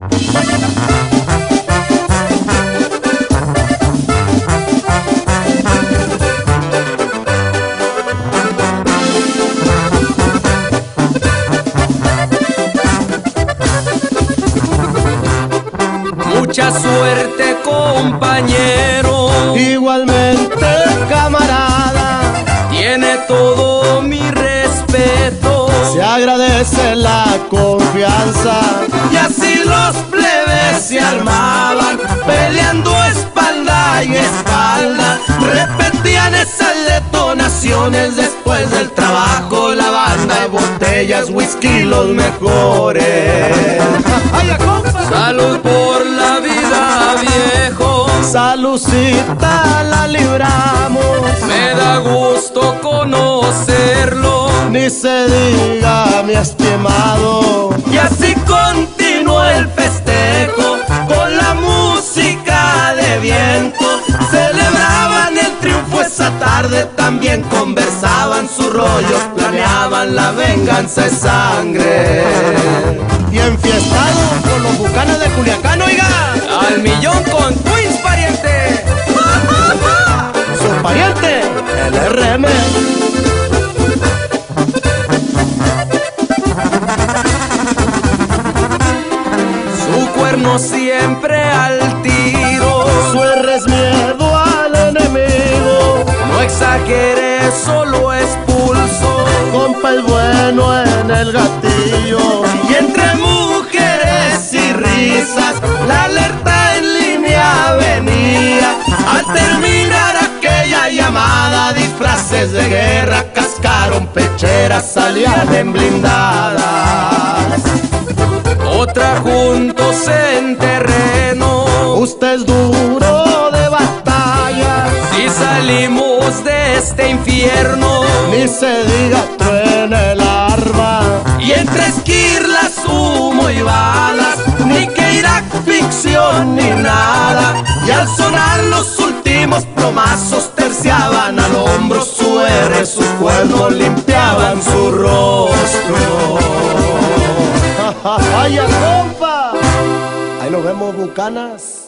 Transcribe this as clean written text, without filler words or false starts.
Mucha suerte, compañero. Igualmente, camarada. Tiene todo mi respeto. Se agradece la confianza. Y así los plebes se armaban, peleando espalda y espalda. Repetían esas detonaciones después del trabajo. La banda de botellas, whisky, los mejores. Salud por la vida, viejo. Salucita la libramos. Me da gusto conocerlo. Ni se diga, mi estimado. Y así continuó el festejo con la música de viento. Celebraban el triunfo esa tarde, también conversaban sus rollos, planeaban la venganza de sangre. Y enfiestado con los bucanes de Culiacán, oiga. Al millón con Twins, pariente. Su pariente, el RM. Su cuerno siempre al tiro. Su R es miedo al enemigo. No exagere, solo es pulso. Compa el bueno en el gatillo. Y entre mujeres y risas, la alerta en línea venía. Al terminar aquella llamada, disfraces de guerra cascaron pecheras, salían en blindadas. Otra juntos en terreno. Usted es duro de batalla. Si salimos de este infierno, Ni se diga, truena el arma. y entre esquirlas, humo y balas, ni que Irak, ficción ni nada. Y al sonar los últimos plomazos, terciaban al hombro su R, sus cuernos limpiaban su rostro. ¡Vaya, compa! Ahí nos vemos, bucanas.